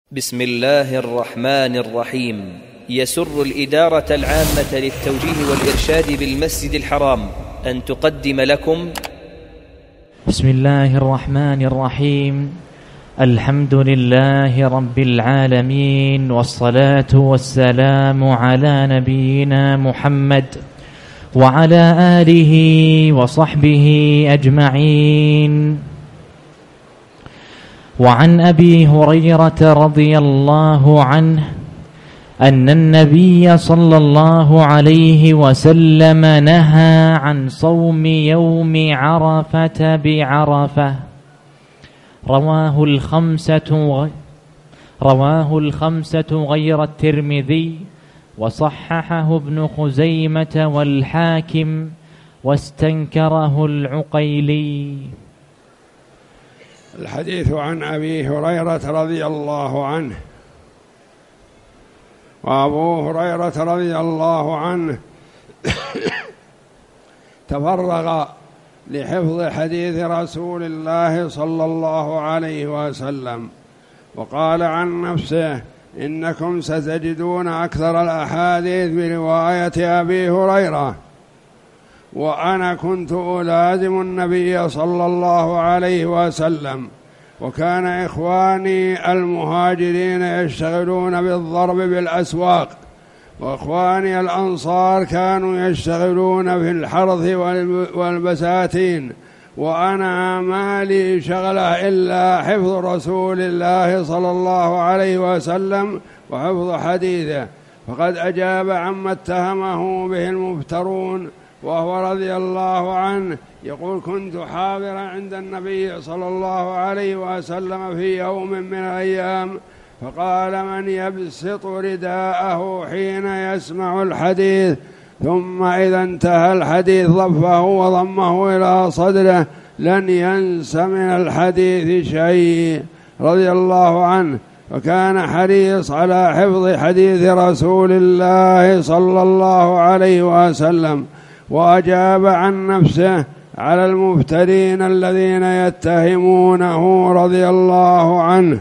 بسم الله الرحمن الرحيم. يسر الإدارة العامة للتوجيه والإرشاد بالمسجد الحرام أن تقدم لكم بسم الله الرحمن الرحيم. الحمد لله رب العالمين، والصلاة والسلام على نبينا محمد وعلى آله وصحبه أجمعين. وعن أبي هريرة رضي الله عنه أن النبي صلى الله عليه وسلم نهى عن صوم يوم عرفة بعرفة. رواه الخمسة غير الترمذي، وصححه ابن خزيمة والحاكم، واستنكره العقيلي. الحديث عن أبي هريرة رضي الله عنه. وأبو هريرة رضي الله عنه تفرغ لحفظ حديث رسول الله صلى الله عليه وسلم، وقال عن نفسه: إنكم ستجدون أكثر الأحاديث برواية أبي هريرة، وأنا كنت ألازم النبي صلى الله عليه وسلم، وكان إخواني المهاجرين يشتغلون بالضرب بالأسواق، وإخواني الأنصار كانوا يشتغلون في الحرث والبساتين، وأنا ما لي شغلة إلا حفظ رسول الله صلى الله عليه وسلم وحفظ حديثه. فقد أجاب عما اتهمه به المفترون، وهو رضي الله عنه يقول: كنت حاضرا عند النبي صلى الله عليه وسلم في يوم من الأيام، فقال: من يبسط رداءه حين يسمع الحديث، ثم إذا انتهى الحديث ضفه وضمه إلى صدره، لن ينس من الحديث شيء. رضي الله عنه، وكان حريص على حفظ حديث رسول الله صلى الله عليه وسلم، وأجاب عن نفسه على المفترين الذين يتهمونه رضي الله عنه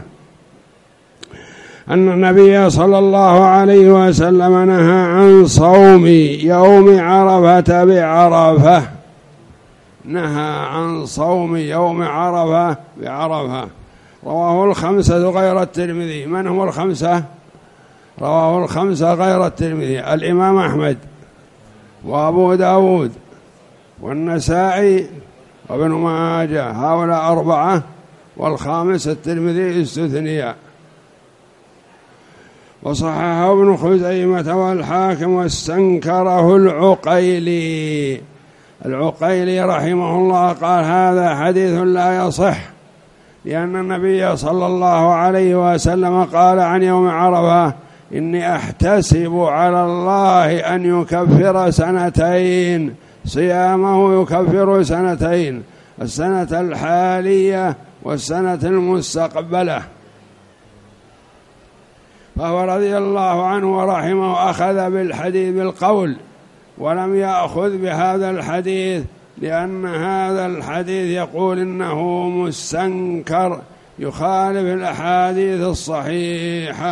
أن النبي صلى الله عليه وسلم نهى عن صوم يوم عرفة بعرفة. نهى عن صوم يوم عرفة بعرفة. رواه الخمسة غير الترمذي. من هم الخمسة؟ رواه الخمسة غير الترمذي: الإمام أحمد، وأبو داود، والنسائي، وابن ماجه، هؤلاء أربعة، والخامس الترمذي استثنيا. وصححه ابن خزيمة والحاكم، واستنكره العقيلي. العقيلي رحمه الله قال: هذا حديث لا يصح، لأن النبي صلى الله عليه وسلم قال عن يوم عرفة: إني أحتسب على الله أن يكفر سنتين، صيامه يكفر سنتين، السنة الحالية والسنة المستقبلة. فهو رضي الله عنه ورحمه أخذ بالحديث بالقول، ولم يأخذ بهذا الحديث، لأن هذا الحديث يقول إنه مستنكر يخالف الأحاديث الصحيحة.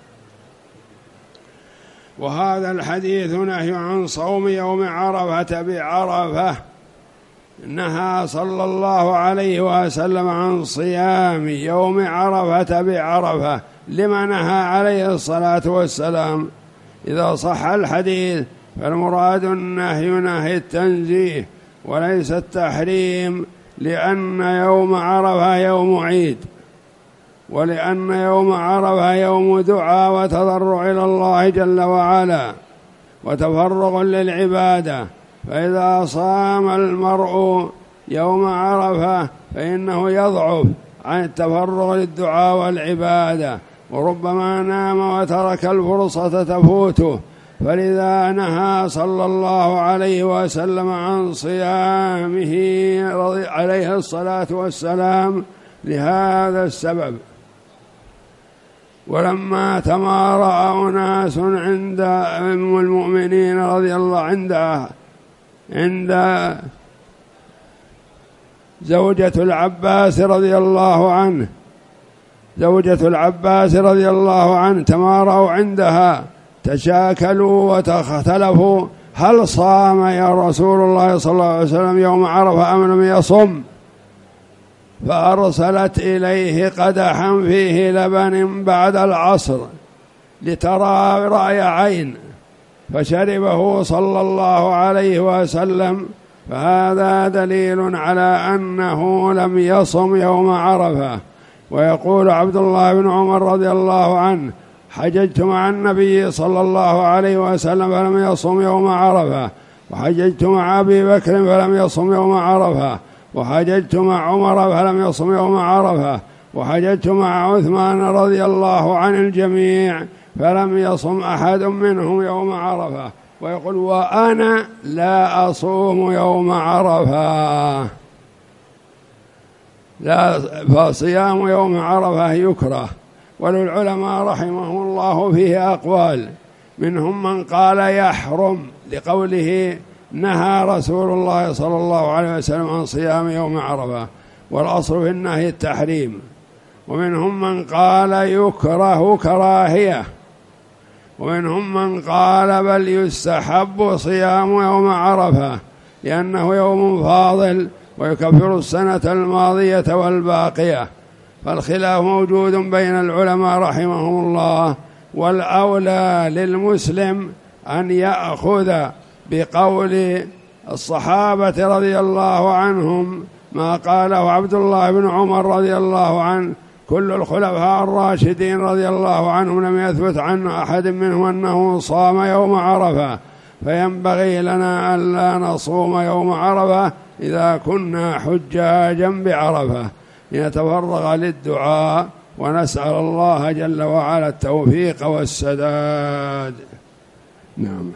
وهذا الحديث نهي عن صوم يوم عرفة بعرفة. نهى صلى الله عليه وسلم عن صيام يوم عرفة بعرفة. لما نهى عليه الصلاة والسلام؟ إذا صح الحديث فالمراد النهي نهي التنزيه وليس التحريم، لأن يوم عرفة يوم عيد، ولأن يوم عرفة يوم دعاء وتضرع إلى الله جل وعلا وتفرغ للعبادة. فإذا صام المرء يوم عرفة فإنه يضعف عن التفرغ للدعاء والعبادة، وربما نام وترك الفرصة تفوته. فلذا نهى صلى الله عليه وسلم عن صيامه عليه الصلاة والسلام لهذا السبب. ولما تمارأ أناس عند أم المؤمنين رضي الله عند زوجة العباس رضي الله عنه، زوجة العباس رضي الله عنه تماروا عندها، تشاكلوا وتختلفوا هل صام يا رسول الله صلى الله عليه وسلم يوم عرفة أم لم يصم، فأرسلت إليه قدحا فيه لبن بعد العصر لترى رأي عين، فشربه صلى الله عليه وسلم، فهذا دليل على أنه لم يصم يوم عرفة. ويقول عبد الله بن عمر رضي الله عنه: حججت مع النبي صلى الله عليه وسلم فلم يصم يوم عرفة، وحججت مع أبي بكر فلم يصم يوم عرفة، وحججت مع عمر فلم يصم يوم عرفة، وحججت مع عثمان رضي الله عن الجميع فلم يصم أحد منهم يوم عرفة. ويقول: وأنا لا أصوم يوم عرفة، لا، فصيام يوم عرفة يكره. وللعلماء رحمهم الله فيه أقوال، منهم من قال يحرم لقوله نهى رسول الله صلى الله عليه وسلم عن صيام يوم عرفة، والأصل في النهي التحريم. ومنهم من قال يكره كراهية، ومنهم من قال بل يستحب صيام يوم عرفة لأنه يوم فاضل ويكفر السنة الماضية والباقية. فالخلاف موجود بين العلماء رحمهم الله، والأولى للمسلم أن يأخذ بقول الصحابة رضي الله عنهم ما قاله عبد الله بن عمر رضي الله عنه: كل الخلفاء الراشدين رضي الله عنهم لم يثبت عن أحد منهم أنه صام يوم عرفة، فينبغي لنا ألا نصوم يوم عرفة إذا كنا حجاجا بعرفة، لنتفرغ للدعاء ونسأل الله جل وعلا التوفيق والسداد. نعم.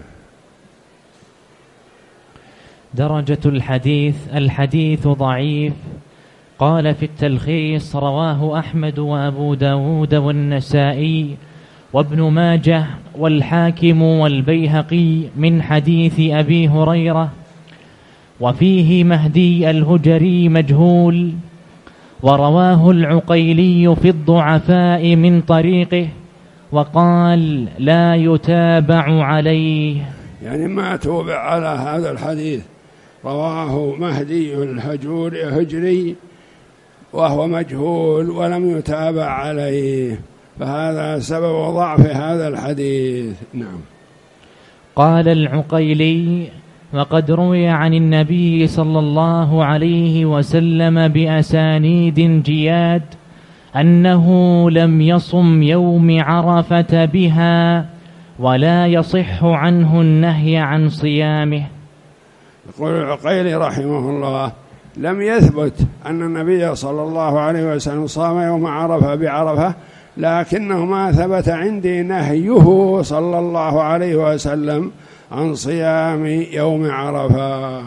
درجة الحديث ضعيف. قال في التلخيص: رواه أحمد وأبو داود والنسائي وابن ماجه والحاكم والبيهقي من حديث أبي هريرة، وفيه مهدي الهجري مجهول، ورواه العقيلي في الضعفاء من طريقه، وقال لا يتابع عليه، يعني ما توبع على هذا الحديث. رواه مهدي الهجري وهو مجهول ولم يتابع عليه، فهذا سبب ضعف هذا الحديث. نعم. قال العقيلي: وقد روي عن النبي صلى الله عليه وسلم بأسانيد جياد أنه لم يصم يوم عرفة بها، ولا يصح عنه النهي عن صيامه. يقول العقيلي رحمه الله: لم يثبت أن النبي صلى الله عليه وسلم صام يوم عرفة بعرفة، لكنه ما ثبت عندي نهيه صلى الله عليه وسلم عن صيام يوم عرفة.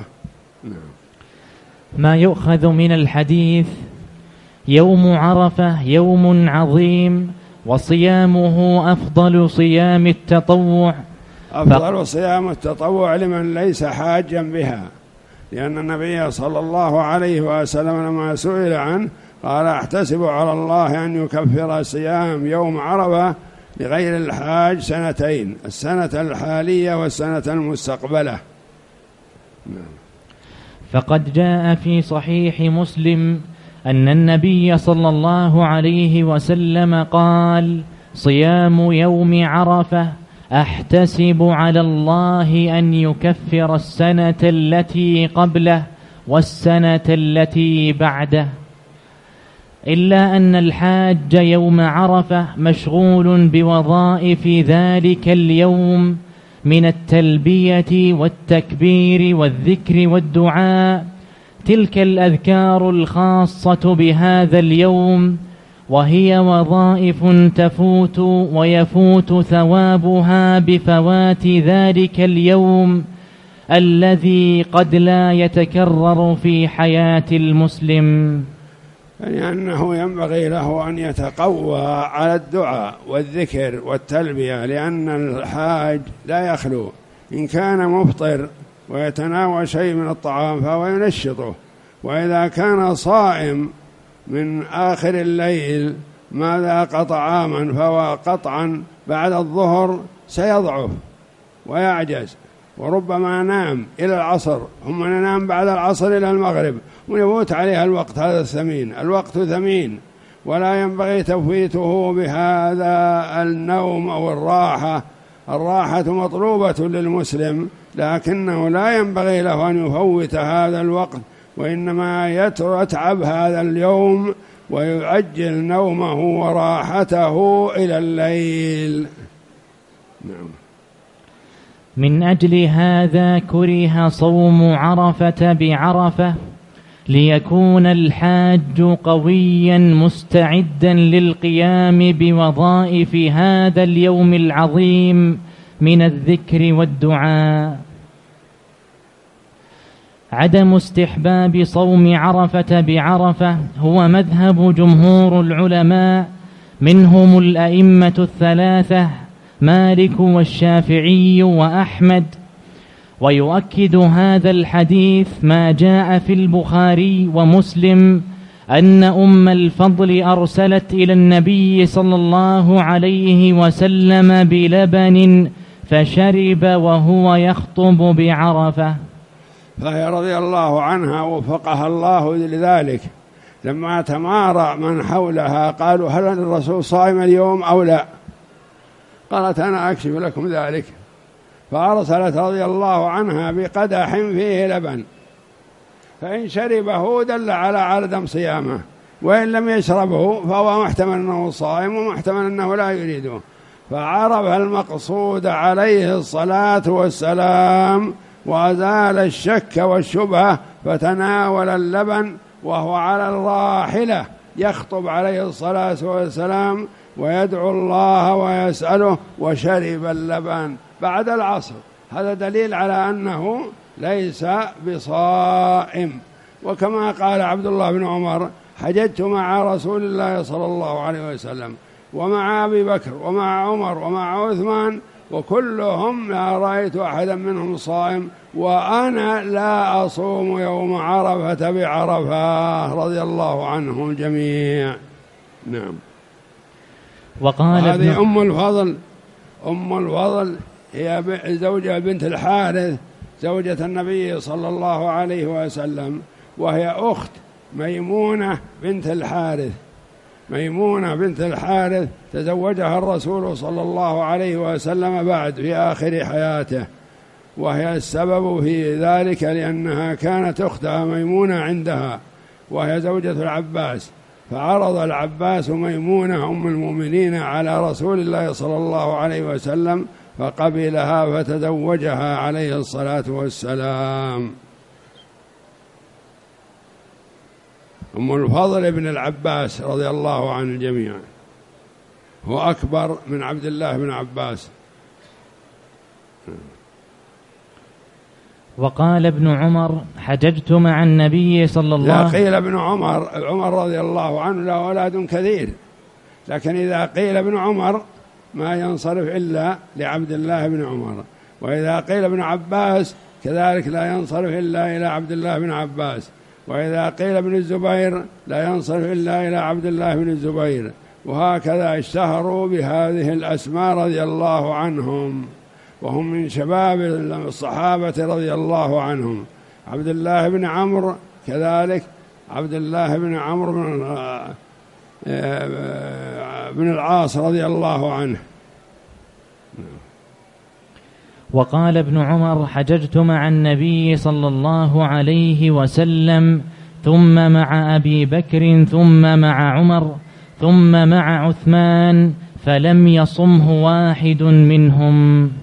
ما يؤخذ من الحديث: يوم عرفة يوم عظيم، وصيامه أفضل صيام التطوع. أفضل صيام التطوع لمن ليس حاجا بها، لأن النبي صلى الله عليه وسلم لما سئل عنه قال: أحتسب على الله أن يكفر صيام يوم عرفة لغير الحاج سنتين، السنة الحالية والسنة المستقبلة. فقد جاء في صحيح مسلم أن النبي صلى الله عليه وسلم قال: صيام يوم عرفة أحتسب على الله أن يكفر السنة التي قبله والسنة التي بعده، إلا أن الحاج يوم عرفة مشغول بوظائف ذلك اليوم من التلبية والتكبير والذكر والدعاء، تلك الأذكار الخاصة بهذا اليوم، وهي وظائف تفوت ويفوت ثوابها بفوات ذلك اليوم الذي قد لا يتكرر في حياة المسلم. يعني أنه ينبغي له أن يتقوى على الدعاء والذكر والتلبية، لأن الحاج لا يخلو، إن كان مفطر ويتناول شيء من الطعام فهو ينشطه، وإذا كان صائم من آخر الليل ما ذاق طعاما فهو قطعا بعد الظهر سيضعف ويعجز، وربما نام إلى العصر، ثم ننام بعد العصر إلى المغرب ويفوت عليها الوقت هذا الثمين. الوقت ثمين ولا ينبغي تفويته بهذا النوم أو الراحة. الراحة مطلوبة للمسلم، لكنه لا ينبغي له أن يفوت هذا الوقت، وإنما يتعب هذا اليوم ويؤجل نومه وراحته إلى الليل. نعم. من أجل هذا كره صوم عرفة بعرفة ليكون الحاج قويا مستعدا للقيام بوظائف هذا اليوم العظيم من الذكر والدعاء. عدم استحباب صوم عرفة بعرفة هو مذهب جمهور العلماء، منهم الأئمة الثلاثة مالك والشافعي وأحمد. ويؤكد هذا الحديث ما جاء في البخاري ومسلم أن أم الفضل أرسلت إلى النبي صلى الله عليه وسلم بلبن فشرب وهو يخطب بعرفة. فهي رضي الله عنها وفقها الله لذلك، لما تمارى من حولها قالوا هل الرسول صائم اليوم أو لا؟ قالت أنا أكشف لكم ذلك، فأرسلت رضي الله عنها بقدح فيه لبن، فإن شربه دل على عدم صيامه، وإن لم يشربه فهو محتمل أنه صائم ومحتمل أنه لا يريده. فعرف المقصود عليه الصلاة والسلام وأزال الشك والشبهة، فتناول اللبن وهو على الراحلة يخطب عليه الصلاة والسلام ويدعو الله ويسأله، وشرب اللبن بعد العصر. هذا دليل على أنه ليس بصائم. وكما قال عبد الله بن عمر حججت مع رسول الله صلى الله عليه وسلم ومع أبي بكر ومع عمر ومع عثمان وكلهم لا رأيت أحدا منهم صائم، وأنا لا أصوم يوم عرفة بعرفة، رضي الله عنهم الجميع. نعم. وقال هذه أم الفضل هي زوجة بنت الحارث زوجة النبي صلى الله عليه وسلم، وهي أخت ميمونة بنت الحارث. ميمونة بنت الحارث تزوجها الرسول صلى الله عليه وسلم بعد في آخر حياته، وهي السبب في ذلك لأنها كانت أختها ميمونة عندها وهي زوجة العباس، فعرض العباس ميمونة أم المؤمنين على رسول الله صلى الله عليه وسلم فقبلها فتزوجها عليه الصلاة والسلام. أم الفضل بن العباس رضي الله عن الجميع، هو أكبر من عبد الله بن عباس. وقال ابن عمر حججت مع النبي صلى الله عليه وسلم. قيل ابن عمر رضي الله عنه له أولاد كثير، لكن إذا قيل ابن عمر ما ينصرف إلا لعبد الله بن عمر، وإذا قيل ابن عباس كذلك لا ينصرف إلا إلى عبد الله بن عباس، وإذا قيل ابن الزبير لا ينصرف إلا إلى عبد الله بن الزبير، وهكذا اشتهروا بهذه الأسماء رضي الله عنهم، وهم من شباب الصحابة رضي الله عنهم. عبد الله بن عمرو كذلك، عبد الله بن عمرو بن العاص رضي الله عنه. وقال ابن عمر حججت مع النبي صلى الله عليه وسلم ثم مع أبي بكر ثم مع عمر ثم مع عثمان فلم يصمه واحد منهم.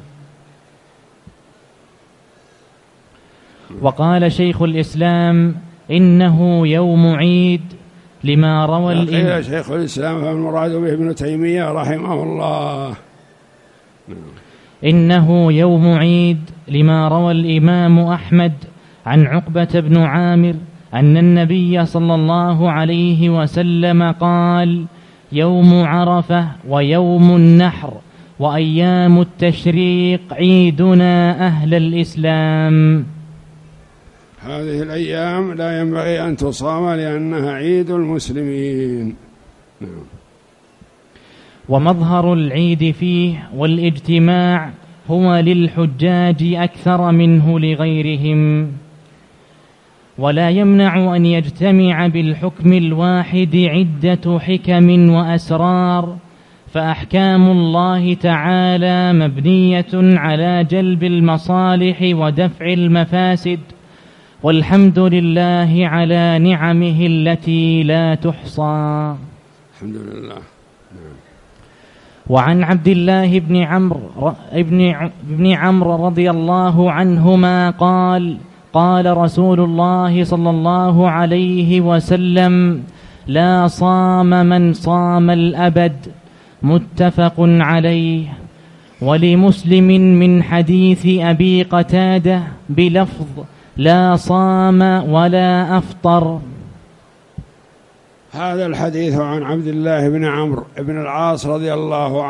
وقال شيخ الإسلام إنه يوم عيد لما روى قيل شيخ الإسلام فالمراد به ابن تيمية رحمه الله. إنه يوم عيد لما روى الإمام أحمد عن عقبة بن عامر أن النبي صلى الله عليه وسلم قال يوم عرفة ويوم النحر وأيام التشريق عيدنا أهل الإسلام. هذه الأيام لا ينبغي أن تصام لأنها عيد المسلمين. ومظهر العيد فيه والاجتماع هو للحجاج أكثر منه لغيرهم، ولا يمنع أن يجتمع بالحكم الواحد عدة حكم وأسرار، فأحكام الله تعالى مبنية على جلب المصالح ودفع المفاسد، والحمد لله على نعمه التي لا تحصى. الحمد لله. وعن عبد الله بن عمرو رضي الله عنهما قال: قال رسول الله صلى الله عليه وسلم: لا صام من صام الأبد، متفق عليه. ولمسلم من حديث أبي قتادة بلفظ: لا صام ولا أفطر. هذا الحديث عن عبد الله بن عمرو بن العاص رضي الله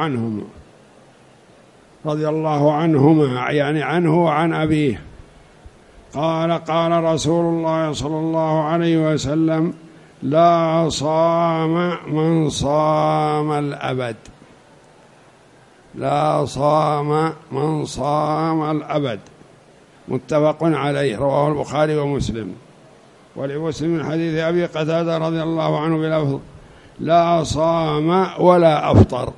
عنهما، يعني عنه وعن أبيه، قال: قال رسول الله صلى الله عليه وسلم: لا صام من صام الأبد. لا صام من صام الأبد، متفق عليه، رواه البخاري ومسلم. ولمسلم من حديث أبي قتادة رضي الله عنه بلفظ: لا صام ولا أفطر.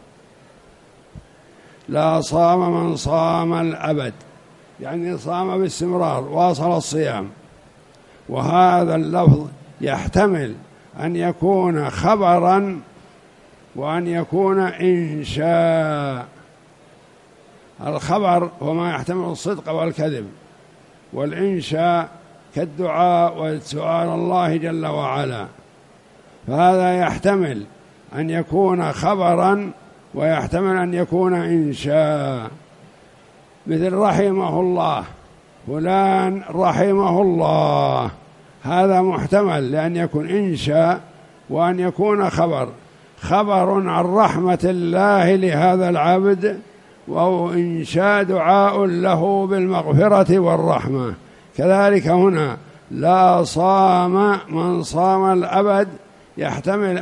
لا صام من صام الأبد، يعني صام باستمرار، واصل الصيام. وهذا اللفظ يحتمل أن يكون خبرا وأن يكون إنشاء. الخبر هو ما يحتمل الصدق والكذب، والإنشاء كالدعاء والسؤال الله جل وعلا. فهذا يحتمل أن يكون خبرا ويحتمل أن يكون إنشاء، مثل رحمه الله، فلان رحمه الله، هذا محتمل لأن يكون إنشاء وأن يكون خبر عن رحمة الله لهذا العبد، وهو إنشاء دعاء له بالمغفرة والرحمة. كذلك هنا لا صام من صام الأبد يحتمل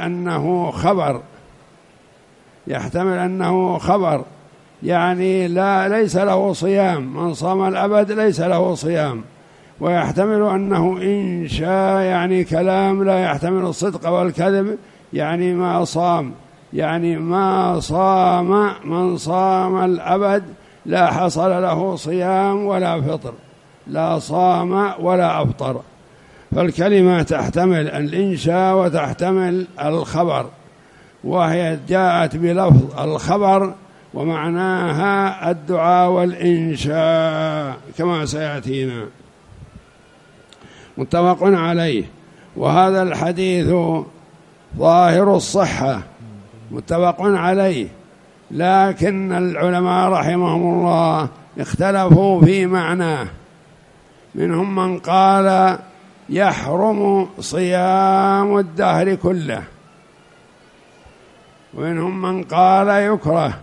أنه خبر، يعني ليس له صيام، من صام الأبد ليس له صيام. ويحتمل أنه إنشاء، يعني كلام لا يحتمل الصدق والكذب، يعني ما صام من صام الأبد لا حصل له صيام ولا فطر، لا صام ولا أفطر. فالكلمة تحتمل الإنشاء وتحتمل الخبر، وهي جاءت بلفظ الخبر ومعناها الدعاء والإنشاء كما سيأتينا. متفق عليه. وهذا الحديث ظاهر الصحة، متفق عليه، لكن العلماء رحمهم الله اختلفوا في معناه. منهم من قال يحرم صيام الدهر كله، ومنهم من قال يكره،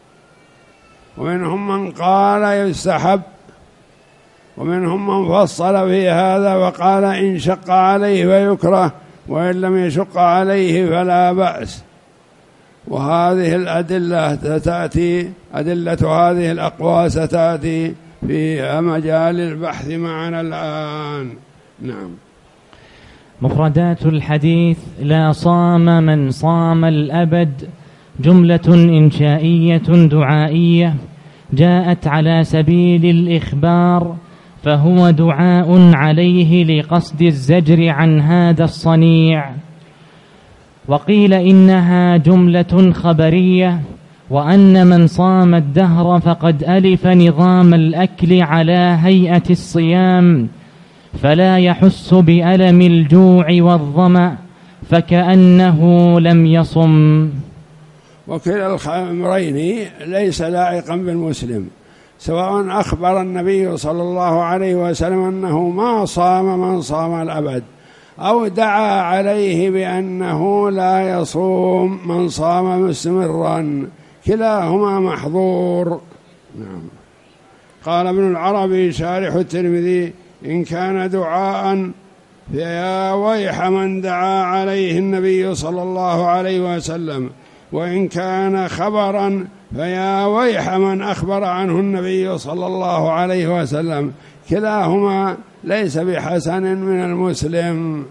ومنهم من قال يستحب، ومنهم من فصل في هذا وقال إن شق عليه فيكره، وإن لم يشق عليه فلا بأس. وهذه الأدلة ستأتي، أدلة هذه الأقوال ستأتي في مجال البحث معنا الآن. نعم. مفردات الحديث: لا صام من صام الأبد، جملة إنشائية دعائية جاءت على سبيل الإخبار، فهو دعاء عليه لقصد الزجر عن هذا الصنيع. وقيل إنها جملة خبرية، وأن من صام الدهر فقد ألف نظام الأكل على هيئة الصيام، فلا يحس بألم الجوع والظمأ، فكأنه لم يصم. وكلا الأمرين ليس لائقا بالمسلم، سواء أخبر النبي صلى الله عليه وسلم أنه ما صام من صام الأبد، أو دعا عليه بأنه لا يصوم من صام مستمرا، كلاهما محظور. نعم. قال ابن العربي شارح الترمذي: إن كان دعاء فيا ويح من دعا عليه النبي صلى الله عليه وسلم وإن كان خبرا فيا ويح من أخبر عنه النبي صلى الله عليه وسلم، كلاهما ليس بحسن من المسلم.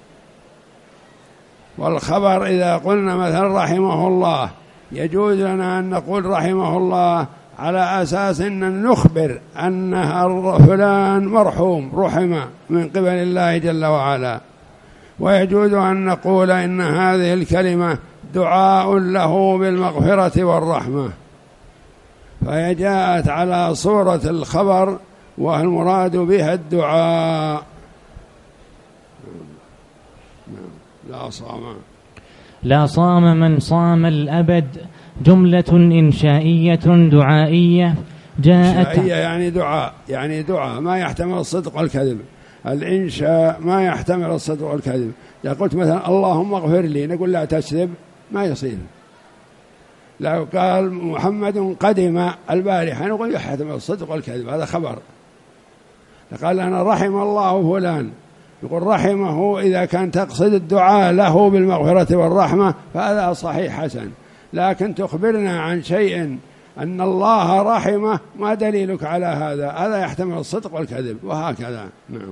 والخبر إذا قلنا مثلا رحمه الله، يجوز لنا أن نقول رحمه الله على أساس أن نخبر أن فلان مرحوم رحم من قبل الله جل وعلا، ويجوز أن نقول إن هذه الكلمة دعاء له بالمغفرة والرحمة، فهي جاءت على صورة الخبر والمراد بها الدعاء. لا صام من صام الأبد جملة إنشائية دعائية جاءت يعني دعاء ما يحتمل الصدق والكذب. الإنشاء ما يحتمل الصدق والكذب. إذا قلت مثلا اللهم اغفر لي نقول لا تكذب، ما يصير. لو قال محمد قدم البارحة نقول يحتمل الصدق والكذب، هذا خبر. قال أنا رحم الله فلان، يقول رحمه إذا كان تقصد الدعاء له بالمغفرة والرحمة فهذا صحيح حسن، لكن تخبرنا عن شيء أن الله رحمه ما دليلك على هذا؟ هذا يحتمل الصدق والكذب، وهكذا. نعم.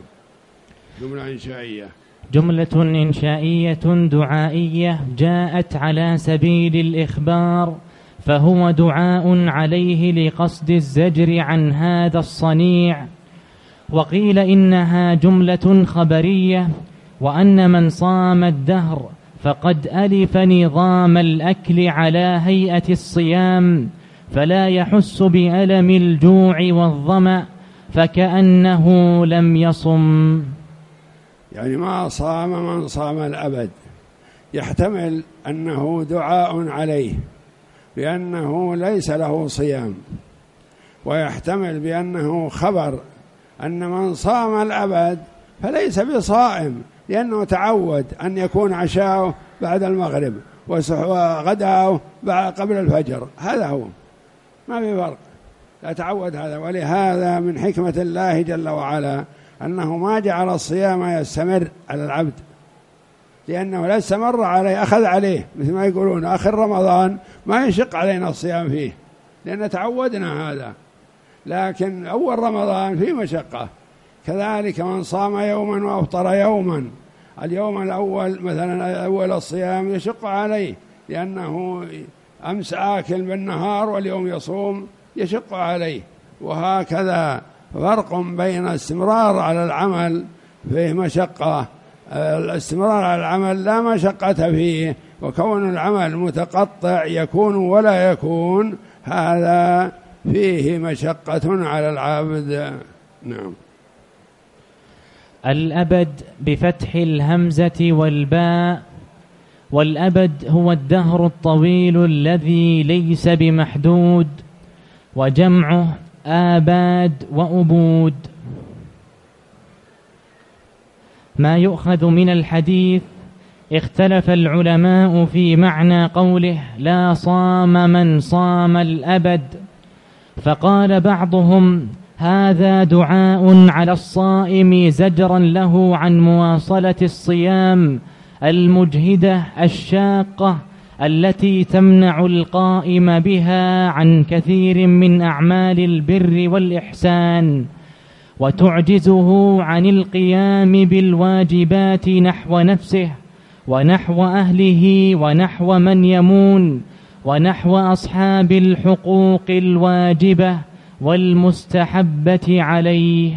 جملة إنشائية دعائية جاءت على سبيل الإخبار، فهو دعاء عليه لقصد الزجر عن هذا الصنيع. وقيل إنها جملة خبرية، وأن من صام الدهر فقد ألف نظام الأكل على هيئة الصيام، فلا يحس بألم الجوع والظمأ، فكأنه لم يصم. يعني ما صام من صام الأبد، يحتمل أنه دعاء عليه بأنه ليس له صيام، ويحتمل بأنه خبر أن من صام الأبد فليس بصائم، لأنه تعود أن يكون عشاؤه بعد المغرب وغداؤه قبل الفجر، هذا هو، ما في فرق، لا تعود هذا. ولهذا من حكمة الله جل وعلا أنه ما جعل الصيام يستمر على العبد، لأنه لا استمر عليه أخذ عليه، مثل ما يقولون آخر رمضان ما يشق علينا الصيام فيه لأن تعودنا هذا، لكن أول رمضان فيه مشقة. كذلك من صام يوما وأفطر يوما، اليوم الأول مثلا أول الصيام يشق عليه لأنه أمس آكل بالنهار واليوم يصوم، يشق عليه. وهكذا فرق بين الاستمرار على العمل فيه مشقة، الاستمرار على العمل لا مشقة فيه، وكون العمل متقطع يكون ولا يكون هذا فيه مشقة على العبد. نعم. الأبد بفتح الهمزة والباء، والأبد هو الدهر الطويل الذي ليس بمحدود، وجمعه آباد وأبود. ما يؤخذ من الحديث: اختلف العلماء في معنى قوله لا صام من صام الأبد، فقال بعضهم هذا دعاء على الصائم زجرا له عن مواصلة الصيام المجهدة الشاقة التي تمنع القائم بها عن كثير من أعمال البر والإحسان، وتعجزه عن القيام بالواجبات نحو نفسه ونحو أهله ونحو من يمون ونحو أصحاب الحقوق الواجبة والمستحبة عليه.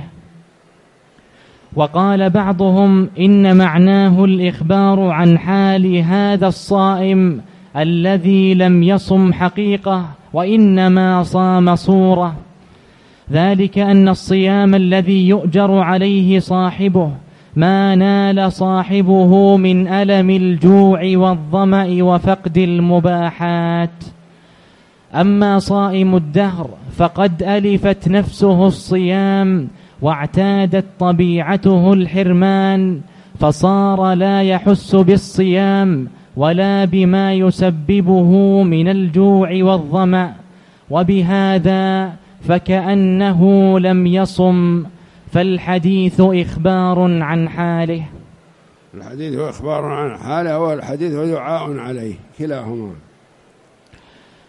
وقال بعضهم إن معناه الإخبار عن حال هذا الصائم الذي لم يصم حقيقة وإنما صام صورة، ذلك أن الصيام الذي يؤجر عليه صاحبه ما نال صاحبه من ألم الجوع والظمأ وفقد المباحات. أما صائم الدهر فقد ألفت نفسه الصيام واعتادت طبيعته الحرمان، فصار لا يحس بالصيام ولا بما يسببه من الجوع والظمأ، وبهذا فكأنه لم يصم، فالحديث إخبار عن حاله. الحديث هو إخبار عن حاله والحديث هو دعاء عليه، كلاهما.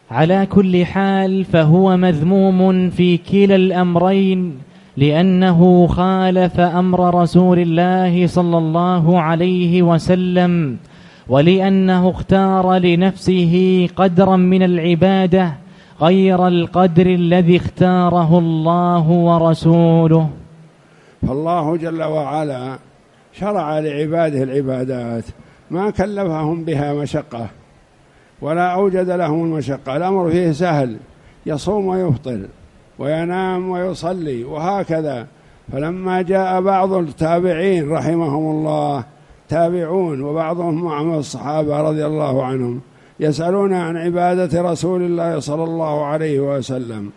على كل حال فهو مذموم في كلا الأمرين، لأنه خالف أمر رسول الله صلى الله عليه وسلم، ولأنه اختار لنفسه قدرا من العبادة غير القدر الذي اختاره الله ورسوله. فالله جل وعلا شرع لعباده العبادات ما كلفهم بها مشقة ولا أوجد لهم المشقة، الأمر فيه سهل، يصوم ويفطر وينام ويصلي وهكذا. فلما جاء بعض التابعين رحمهم الله تابعون وبعضهم معهم الصحابة رضي الله عنهم يسألون عن عبادة رسول الله صلى الله عليه وسلم،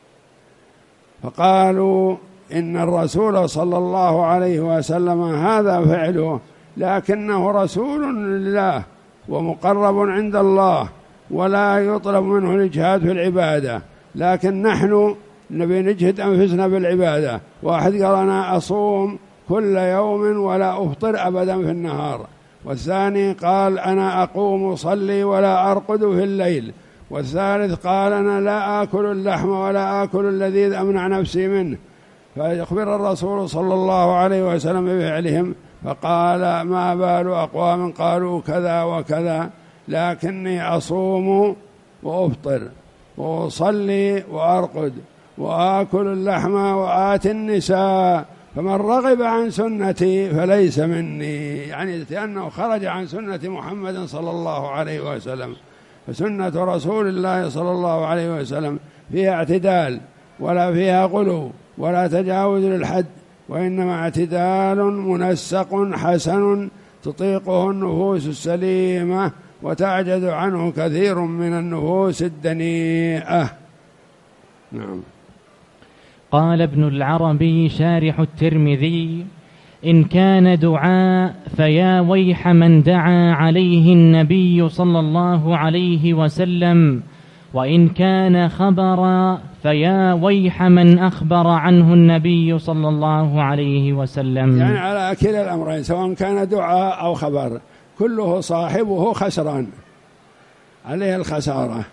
فقالوا إن الرسول صلى الله عليه وسلم هذا فعله، لكنه رسول لله ومقرب عند الله ولا يطلب منه الإجهاد في العبادة، لكن نحن نبي نجهد أنفسنا بالعبادة. واحد قال أنا أصوم كل يوم ولا أفطر أبدا في النهار، والثاني قال أنا أقوم أصلي ولا أرقد في الليل، والثالث قال أنا لا آكل اللحم ولا آكل اللذيذ أمنع نفسي منه. فيخبر الرسول صلى الله عليه وسلم بفعلهم، فقال ما بال أقوام قالوا كذا وكذا، لكني أصوم وأفطر وأصلي وأرقد وآكل اللحم وآتي النساء، فمن رغب عن سنتي فليس مني، يعني لأنه خرج عن سنة محمد صلى الله عليه وسلم. فسنة رسول الله صلى الله عليه وسلم فيها اعتدال ولا فيها غلو ولا تجاوز للحد، وإنما اعتدال منسق حسن تطيقه النفوس السليمة وتعجز عنه كثير من النفوس الدنيئة. نعم. قال ابن العربي شارح الترمذي: إن كان دعاء فيا ويح من دعا عليه النبي صلى الله عليه وسلم، وإن كان خبرا فيا ويح من أخبر عنه النبي صلى الله عليه وسلم. يعني على كلا الأمرين سواء كان دعاء أو خبر كله صاحبه خسران، عليه الخسارة.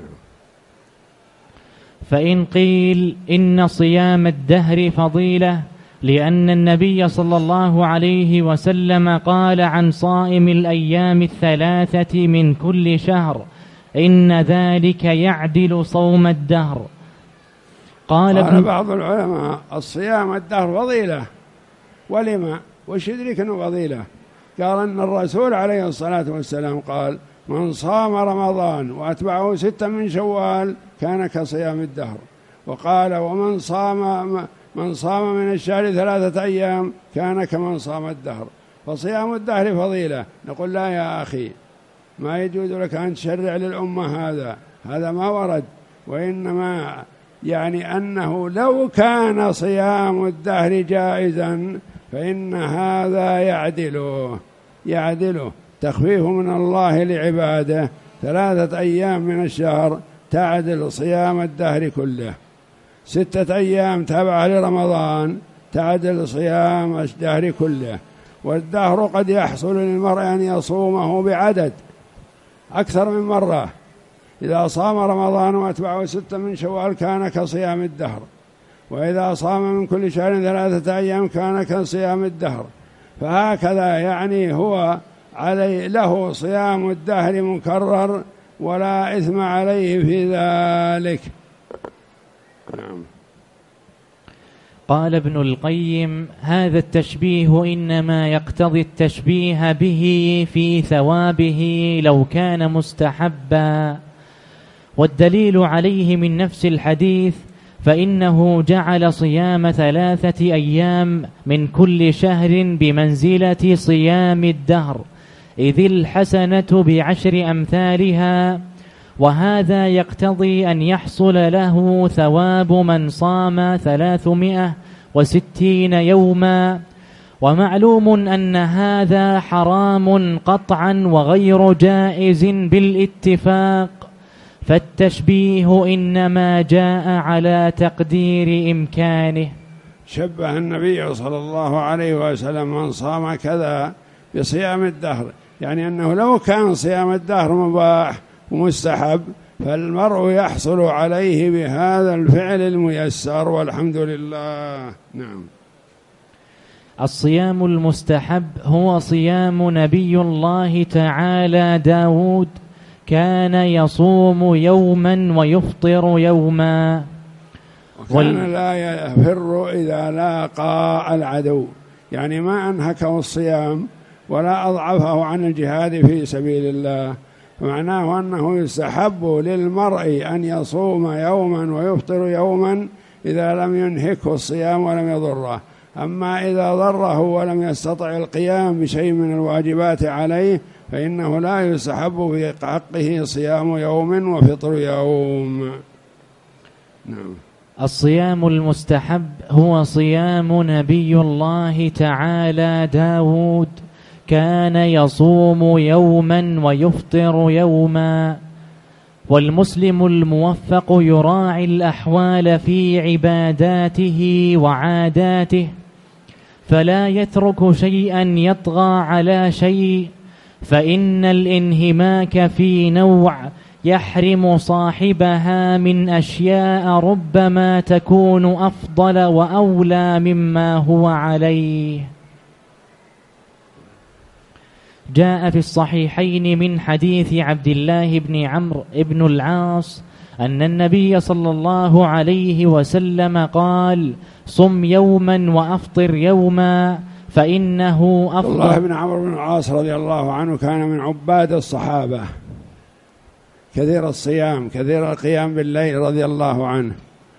فإن قيل إن صيام الدهر فضيلة لأن النبي صلى الله عليه وسلم قال عن صائم الأيام الثلاثة من كل شهر إن ذلك يعدل صوم الدهر. قال بعض العلماء الصيام الدهر فضيلة، ولما وش يدرك أنه فضيلة؟ قال أن الرسول عليه الصلاة والسلام قال من صام رمضان وأتبعه 6 من شوال كان كصيام الدهر، وقال ومن صام من الشهر 3 أيام كان كمن صام الدهر. فصيام الدهر فضيلة. نقول لا يا أخي، ما يجوز لك أن تشرع للأمة هذا ما ورد، وإنما يعني أنه لو كان صيام الدهر جائزا فإن هذا يعدله تخفيف من الله لعباده. 3 أيام من الشهر تعدل صيام الدهر كله، 6 أيام تابعة لرمضان تعدل صيام الدهر كله. والدهر قد يحصل للمرء أن يصومه بعدد أكثر من مرة، إذا صام رمضان وأتبعه 6 من شوال كان كصيام الدهر، وإذا صام من كل شهر 3 أيام كان كصيام الدهر. فهكذا يعني هو له صيام الدهر مكرر ولا إثم عليه في ذلك. نعم. قال ابن القيم: هذا التشبيه إنما يقتضي التشبيه به في ثوابه لو كان مستحبا، والدليل عليه من نفس الحديث، فإنه جعل صيام 3 أيام من كل شهر بمنزلة صيام الدهر، إذ الحسنة ب10 أمثالها، وهذا يقتضي أن يحصل له ثواب من صام 360 يوما. ومعلوم أن هذا حرام قطعا وغير جائز بالاتفاق، فالتشبيه إنما جاء على تقدير إمكانه. شبه النبي صلى الله عليه وسلم من صام كذا بصيام الدهر، يعني أنه لو كان صيام الدهر مباح ومستحب فالمرء يحصل عليه بهذا الفعل الميسر، والحمد لله. نعم. الصيام المستحب هو صيام نبي الله تعالى داود، كان يصوم يوما ويفطر يوما، وكان لا يفر إذا لاقى العدو، يعني ما أنهكه الصيام ولا أضعفه عن الجهاد في سبيل الله، معناه أنه يستحب للمرء أن يصوم يوما ويفطر يوما إذا لم ينهكه الصيام ولم يضره. أما إذا ضره ولم يستطع القيام بشيء من الواجبات عليه فإنه لا يستحب في حقه صيام يوم وفطر يوم. نعم. الصيام المستحب هو صيام نبي الله تعالى داود، كان يصوم يوما ويفطر يوما. والمسلم الموفق يراعي الأحوال في عباداته وعاداته، فلا يترك شيئا يطغى على شيء، فإن الانهماك في نوع يحرم صاحبها من أشياء ربما تكون أفضل وأولى مما هو عليه. جاء في الصحيحين من حديث عبد الله بن عمرو بن العاص أن النبي صلى الله عليه وسلم قال: صم يوما وأفطر يوما فإنه أفضل. الله بن عمرو بن العاص رضي الله عنه كان من عباد الصحابة، كثير الصيام كثير القيام بالليل رضي الله عنه،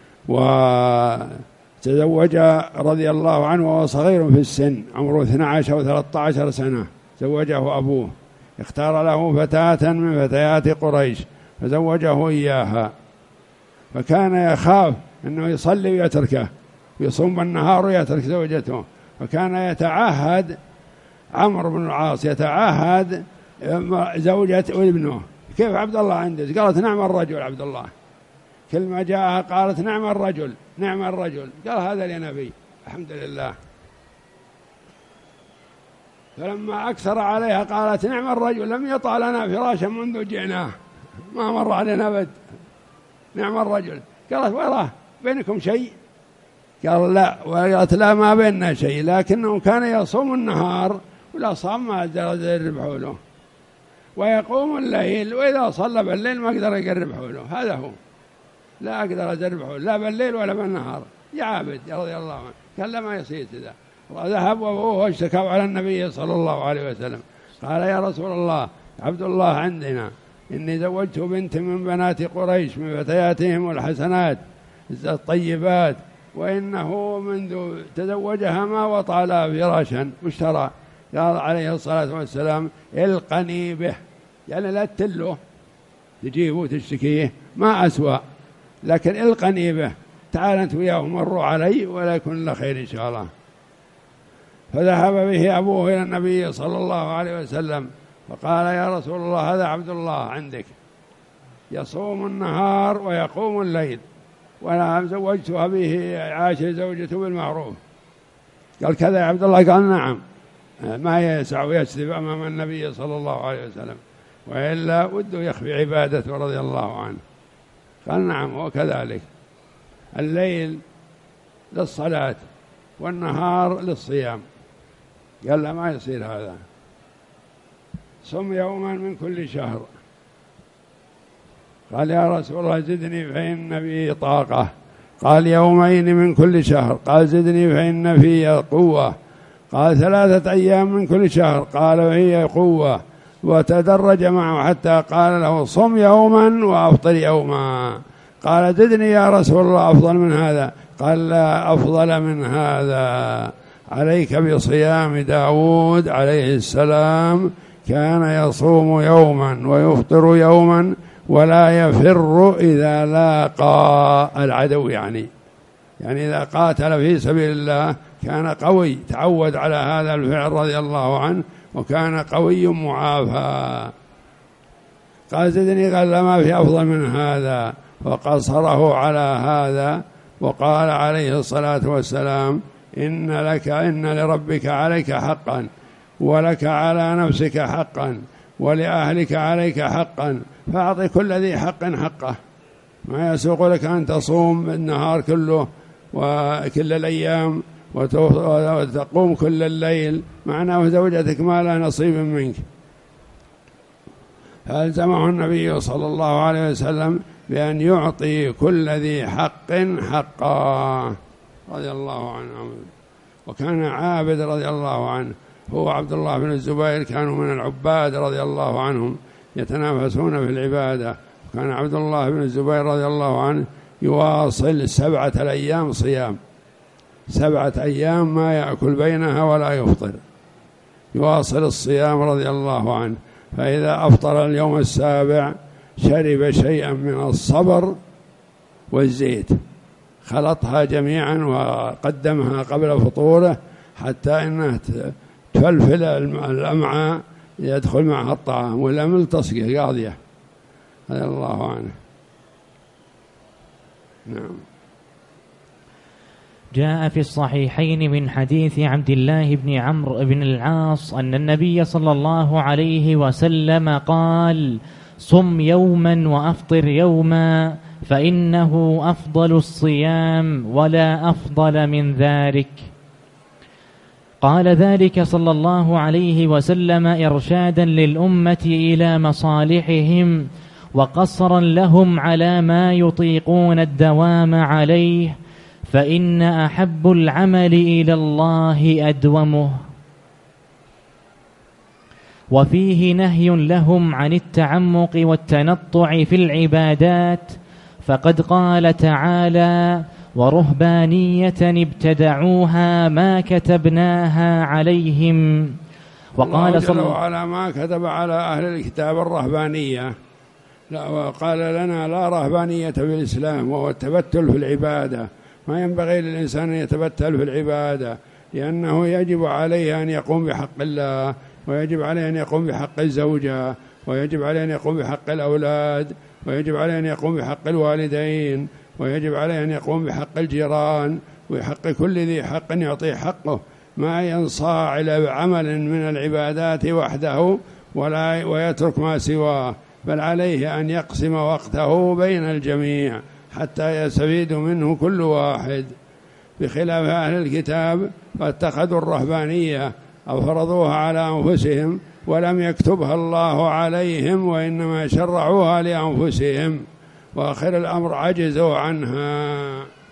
وتزوج رضي الله عنه وهو صغير في السن، عمره 12 أو 13 سنة، زوجه أبوه، اختار له فتاة من فتيات قريش فزوجه إياها، فكان يخاف أنه يصلي ويتركه، يصوم بالنهار ويترك زوجته، فكان يتعهد عمرو بن العاص يتعهد زوجة وابنه: كيف عبد الله عندك؟ قالت: نعم الرجل عبد الله. كل ما جاءها قالت: نعم الرجل نعم الرجل. قال: هذا لنبي، الحمد لله. فلما أكثر عليها قالت: نعم الرجل، لم يطع لنا فراشا منذ جئناه، ما مر علينا أبد، نعم الرجل. قالت: وراه بينكم شيء؟ قال: لا. وقالت: لا، ما بيننا شيء، لكنه كان يصوم النهار ولا صام ما يربحوا له، ويقوم الليل وإذا صلى بالليل ما أقدر يقربحوا له، هذا هو، لا أقدر أقربحوا لا بالليل ولا بالنهار، يا عبد رضي الله عنه. قال: لا، ما يصير كذا. وذهب وأبوه واشتكوا على النبي صلى الله عليه وسلم، قال: يا رسول الله، عبد الله عندنا، إني زوجت بنت من بنات قريش من فتياتهم الحسنات الطيبات، وإنه منذ تزوجها ما وطأ لها فراشا واشترى. قال عليه الصلاة والسلام: القني به، يعني لا تله تجيبه وتشتكيه، ما أسوأ، لكن القني به، تعال أنت وياه مروا علي ولا يكون له خير إن شاء الله. فذهب به أبوه إلى النبي صلى الله عليه وسلم فقال: يا رسول الله، هذا عبد الله عندك يصوم النهار ويقوم الليل، وأنا زوجتها به عاشر زوجته بالمعروف. قال: كذا يا عبد الله؟ قال: نعم. ما يسع ويكذب أمام النبي صلى الله عليه وسلم، وإلا وده يخفي عبادته رضي الله عنه. قال: نعم، وكذلك الليل للصلاة والنهار للصيام. قال: لا، ما يصير هذا، صم يوما من كل شهر. قال: يا رسول الله زدني فإن بي طاقة. قال: يومين من كل شهر. قال: زدني فإن في قوة. قال: 3 أيام من كل شهر. قال: وهي قوة. وتدرج معه حتى قال له: صم يوما وأفطر يوما. قال: زدني يا رسول الله أفضل من هذا. قال: لا أفضل من هذا، عليك بصيام داود عليه السلام، كان يصوم يوما ويفطر يوما ولا يفر إذا لاقى العدو، يعني إذا قاتل في سبيل الله كان قوي، تعود على هذا الفعل رضي الله عنه، وكان قوي معافى. قال: زدني. قال: لا، ما في أفضل من هذا، وقصره على هذا، وقال عليه الصلاة والسلام: إن لربك عليك حقا، ولك على نفسك حقا، ولأهلك عليك حقا، فأعطي كل ذي حق حقه. ما يسوق لك أن تصوم النهار كله وكل الأيام وتقوم كل الليل، معناه زوجتك ما لها نصيب منك. فألزمه النبي صلى الله عليه وسلم بأن يعطي كل ذي حق حقا رضي الله عنه. وكان عابد رضي الله عنه، هو عبد الله بن الزبير، كانوا من العباد رضي الله عنهم يتنافسون في العبادة. كان عبد الله بن الزبير رضي الله عنه يواصل 7 أيام صيام، 7 أيام ما يأكل بينها ولا يفطر، يواصل الصيام رضي الله عنه. فإذا أفطر اليوم 7 شرب شيئا من الصبر والزيت، خلطها جميعا وقدمها قبل فطوره حتى إنها تفلفل الأمعاء يدخل معها الطعام، والأمل تصقه قاضية رضي الله عنه. نعم. جاء في الصحيحين من حديث عبد الله بن عمرو بن العاص أن النبي صلى الله عليه وسلم قال: صم يوما وأفطر يوما، فإنه أفضل الصيام ولا أفضل من ذلك. قال ذلك صلى الله عليه وسلم إرشادا للأمة إلى مصالحهم، وقصرا لهم على ما يطيقون الدوام عليه، فإن أحب العمل إلى الله أدومه. وفيه نهي لهم عن التعمق والتنطع في العبادات، فقد قال تعالى: ورهبانية ابتدعوها ما كتبناها عليهم. وقال صلى الله عليه وسلم ما كتب على أهل الكتاب الرهبانية، لا، وقال لنا لا رهبانية في الإسلام، وهو التبتل في العبادة. ما ينبغي للإنسان أن يتبتل في العبادة، لأنه يجب عليه أن يقوم بحق الله، ويجب عليه أن يقوم بحق الزوجة، ويجب عليه أن يقوم بحق الأولاد، ويجب عليه أن يقوم بحق الوالدين، ويجب عليه أن يقوم بحق الجيران، وحق كل ذي حق يعطيه حقه. ما ينصاع إلى عمل من العبادات وحده ويترك ما سواه، بل عليه أن يقسم وقته بين الجميع حتى يستفيد منه كل واحد، بخلاف أهل الكتاب فاتخذوا الرهبانية أو فرضوها على أنفسهم ولم يكتبها الله عليهم، وإنما شرعوها لأنفسهم، وآخر الأمر عجزوا عنها.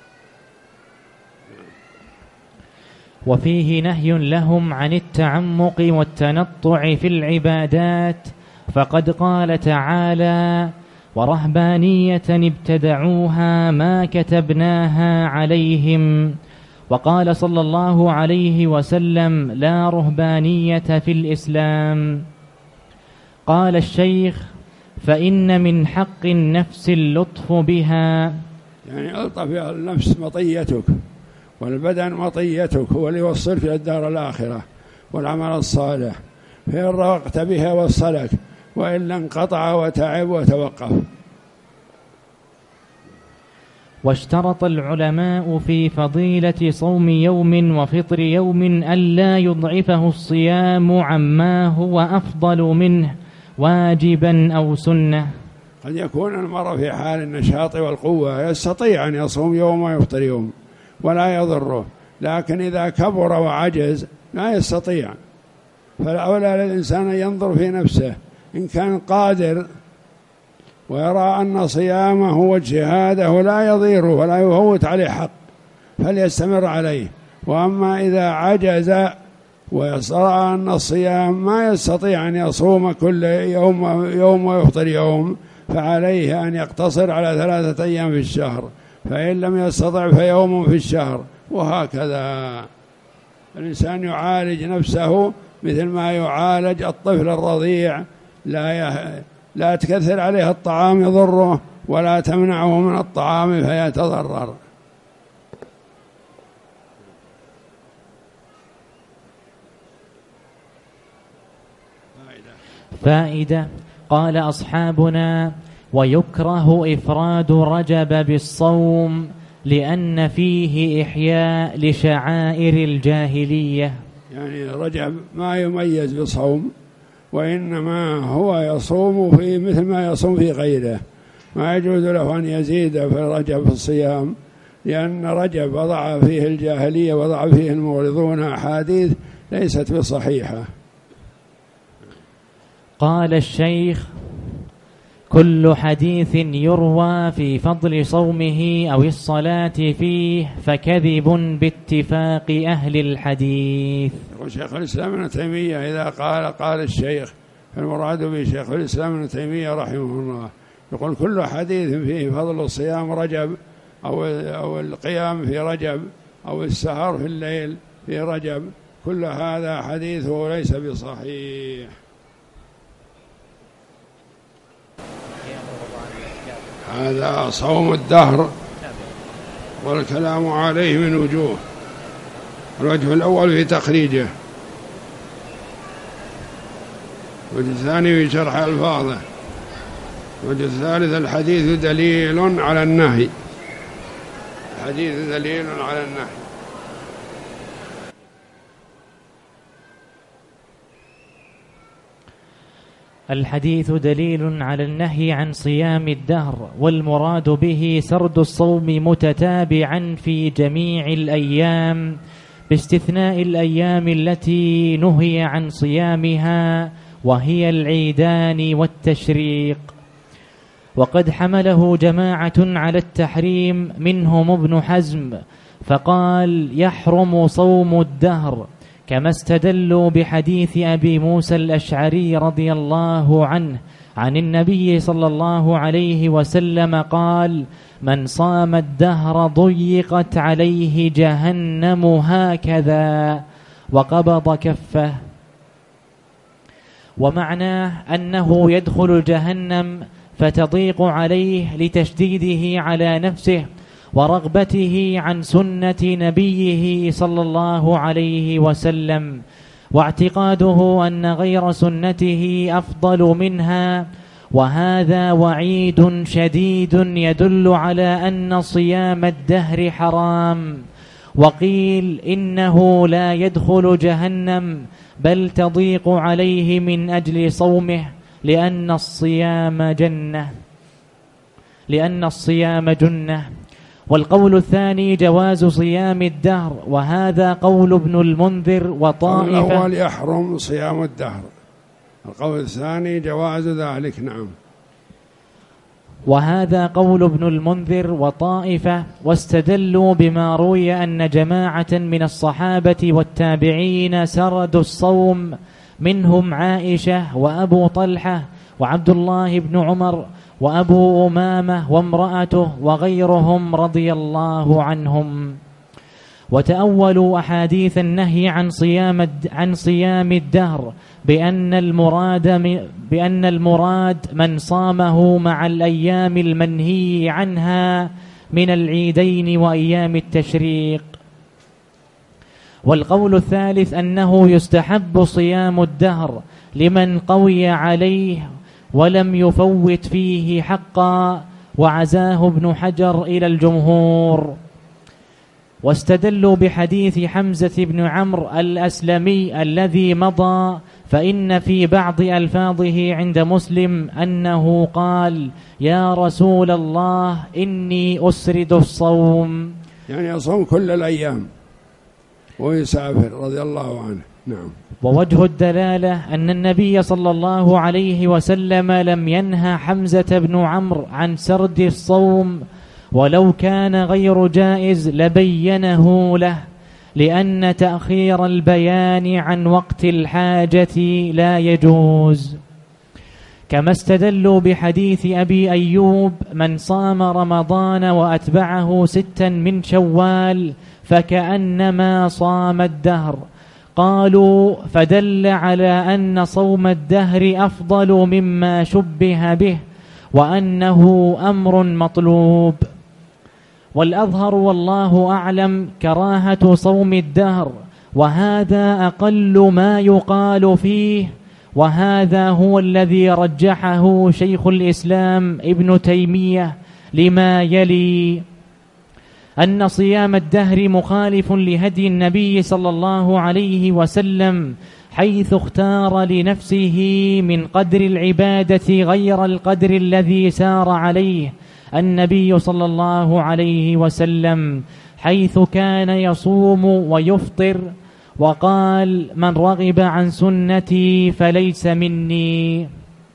وفيه نهي لهم عن التعمق والتنطع في العبادات، فقد قال تعالى: ورهبانية ابتدعوها ما كتبناها عليهم. وقال صلى الله عليه وسلم: لا رهبانية في الإسلام. قال الشيخ: فإن من حق النفس اللطف بها، يعني ألطف النفس مطيتك، والبدن مطيتك، هو اللي يوصلك إلى الدار الآخرة والعمل الصالح، فإن رفقت بها وصلك، وإلا انقطع وتعب وتوقف. واشترط العلماء في فضيلة صوم يوم وفطر يوم ألا يضعفه الصيام عما هو أفضل منه واجبا أو سنة. قد يكون المرء في حال النشاط والقوة يستطيع أن يصوم يوم ويفطر يوم ولا يضره، لكن إذا كبر وعجز لا يستطيع. فالأولى للإنسان أن ينظر في نفسه، إن كان قادر ويرى أن صيامه واجتهاده لا يضيره ولا يفوت عليه حق فليستمر عليه. وأما إذا عجز ويرى أن الصيام ما يستطيع أن يصوم كل يوم ويفطر يوم، فعليه أن يقتصر على 3 أيام في الشهر، فإن لم يستطع فيوم في الشهر، وهكذا. الإنسان يعالج نفسه مثل ما يعالج الطفل الرضيع، لا تكثر عليه الطعام يضره، ولا تمنعه من الطعام فيتضرر. فائدة. قال أصحابنا: ويكره إفراد رجب بالصوم لأن فيه إحياء لشعائر الجاهلية. يعني رجب ما يميز بصوم، وإنما هو يصوم في مثل ما يصوم في غيره، ما يجوز له أن يزيد في رجب في الصيام، لأن رجب وضع فيه الجاهلية وضع فيه المغرضون أحاديث ليست بصحيحة. قال الشيخ: كل حديث يروى في فضل صومه أو الصلاة فيه فكذب باتفاق أهل الحديث. وشيخ الإسلام ابن تيمية إذا قال الشيخ، المراد به شيخ الإسلام ابن تيمية رحمه الله، يقول كل حديث فيه فضل صيام رجب أو القيام في رجب أو السهر في الليل في رجب، كل هذا حديثه ليس بصحيح. هذا صوم الدهر والكلام عليه من وجوه. الوجه الأول في تخريجه، الوجه الثاني في شرح ألفاظه، الوجه الثالث الحديث دليل على النهي، الحديث دليل على النهي. الحديث دليل على النهي عن صيام الدهر، والمراد به سرد الصوم متتابعا في جميع الأيام باستثناء الأيام التي نهي عن صيامها وهي العيدان والتشريق. وقد حمله جماعة على التحريم منهم ابن حزم فقال يحرم صوم الدهر، كما استدلوا بحديث أبي موسى الأشعري رضي الله عنه عن النبي صلى الله عليه وسلم قال: من صام الدهر ضيقت عليه جهنم هكذا، وقبض كفه. ومعناه أنه يدخل جهنم فتضيق عليه لتشديده على نفسه ورغبته عن سنة نبيه صلى الله عليه وسلم، واعتقاده أن غير سنته أفضل منها، وهذا وعيد شديد يدل على أن صيام الدهر حرام. وقيل إنه لا يدخل جهنم بل تضيق عليه من أجل صومه، لأن الصيام جنة. والقول الثاني جواز صيام الدهر، وهذا قول ابن المنذر وطائفة. الأول يحرم صيام الدهر، القول الثاني جواز ذلك. نعم. وهذا قول ابن المنذر وطائفة، واستدلوا بما روي أن جماعة من الصحابة والتابعين سردوا الصوم، منهم عائشة وأبو طلحة وعبد الله بن عمر وأبو أمامة وامرأته وغيرهم رضي الله عنهم. وتأولوا أحاديث النهي عن صيام الدهر بأن المراد من صامه مع الأيام المنهي عنها من العيدين وأيام التشريق. والقول الثالث أنه يستحب صيام الدهر لمن قوي عليه ولم يفوت فيه حقا، وعزاه ابن حجر إلى الجمهور. واستدلوا بحديث حمزة بن عمرو الأسلمي الذي مضى، فإن في بعض ألفاظه عند مسلم أنه قال: يا رسول الله إني أسرد الصوم، يعني يصوم كل الأيام ويسافر رضي الله عنه. نعم. ووجه الدلالة أن النبي صلى الله عليه وسلم لم ينهى حمزة بن عمرو عن سرد الصوم، ولو كان غير جائز لبينه له، لأن تأخير البيان عن وقت الحاجة لا يجوز. كما استدلوا بحديث أبي أيوب: من صام رمضان وأتبعه 6 من شوال فكأنما صام الدهر. قالوا: فدل على أن صوم الدهر أفضل مما شبه به، وأنه أمر مطلوب. والأظهر والله أعلم كراهة صوم الدهر، وهذا أقل ما يقال فيه، وهذا هو الذي رجحه شيخ الإسلام ابن تيمية لما يلي: أن صيام الدهر مخالف لهدي النبي صلى الله عليه وسلم، حيث اختار لنفسه من قدر العبادة غير القدر الذي سار عليه النبي صلى الله عليه وسلم، حيث كان يصوم ويفطر، وقال: من رغب عن سنتي فليس مني.